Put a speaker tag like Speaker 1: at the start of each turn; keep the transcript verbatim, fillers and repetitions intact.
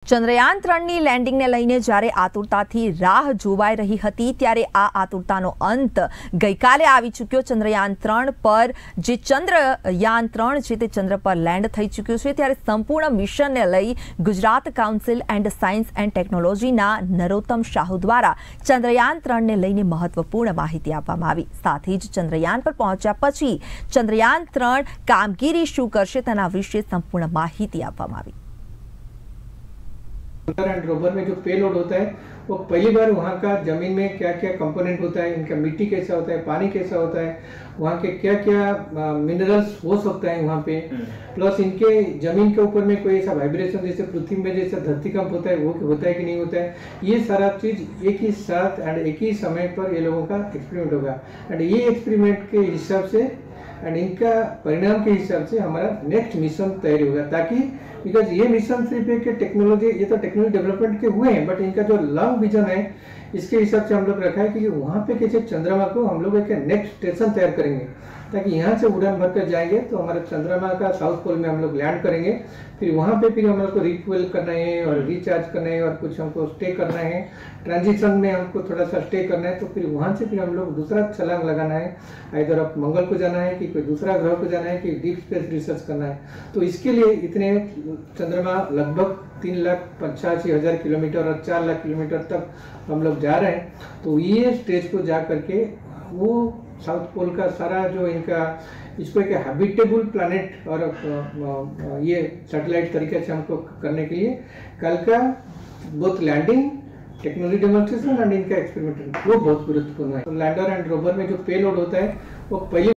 Speaker 1: ચંદ્રયાન ત્રણની લેન્ડિંગને લઈને જ્યારે આતુરતાથી રાહ જોવાઈ રહી હતી ત્યારે આ આતુરતાનો અંત ગઈકાલે આવી ચૂક્યો। ચંદ્રયાન ત્રણ પર જે ચંદ્રયાન ત્રણ છે તે ચંદ્ર પર લેન્ડ થઈ ચૂક્યું છે ત્યારે સંપૂર્ણ મિશનને લઈ Gujarat council and science and ટેકનોલોજીના નરોત્તમ શાહુ દ્વારા ચંદ્રયાન ત્રણને લઈને મહત્વપૂર્ણ માહિતી આપવામાં આવી। સાથે જ ચંદ્રયાન પર પહોંચ્યા પછી ચંદ્રયાન ત્રણ કામગીરી શું કરશે તેના વિશે સંપૂર્ણ માહિતી આપવામાં આવી।
Speaker 2: एंड रोवर में जो पेलोड होता है वो पहली बार वहाँ का जमीन में क्या क्या कंपोनेंट होता है, इनका मिट्टी कैसा होता है, पानी कैसा होता है, वहाँ के क्या क्या मिनरल्स हो सकता है वहाँ पे, प्लस इनके जमीन के ऊपर में कोई ऐसा वाइब्रेशन जैसे पृथ्वी में जैसा धरतीकंप होता है वो होता है कि नहीं होता है, ये सारा चीज एक ही साथ एंड एक ही समय पर ये लोगों का एक्सपेरिमेंट होगा। एंड ये एक्सपेरिमेंट के हिसाब से एंड इनका परिणाम के हिसाब से हमारा नेक्स्ट मिशन तैयार होगा, ताकि बिकॉज ये मिशन सिर्फ एक टेक्नोलॉजी, ये तो टेक्नोलॉजी डेवलपमेंट के हुए हैं, बट इनका जो लॉन्ग विजन है इसके हिसाब से हम लोग रखा है कि वहाँ पे कैसे चंद्रमा को हम लोग एक नेक्स्ट स्टेशन तैयार करेंगे, ताकि यहाँ से उड़ान भरकर जाएंगे तो हमारे चंद्रमा का साउथ पोल में हम लोग लैंड करेंगे, फिर वहाँ पे फिर हम लोग को रिफ्यूल करना है और रिचार्ज करना है और कुछ हमको स्टे करना है, ट्रांजिशन में हमको थोड़ा सा स्टे करना है, तो फिर वहाँ से फिर हम लोग दूसरा छलांग लगाना है, इधर अब मंगल को जाना है कि कोई दूसरा ग्रह को जाना है कि डीप स्पेस रिसर्च करना है। तो इसके लिए इतने चंद्रमा लगभग तीन लाख पचासी हजार किलोमीटर और चार लाख किलोमीटर तक हम लोग जा रहे हैं। तो ये स्टेज को जा करके वो साउथ पोल का सारा जो इनका इसको एक हैबिटेबल प्लैनेट और ये सैटेलाइट तरीके से हमको करने के लिए कल का both landing technology demonstration and इनका एक्सपेरिमेंट वो बहुत गुरुत्वपूर्ण है। तो लैंडर एंड रोवर में जो पेलोड होता है वो पहले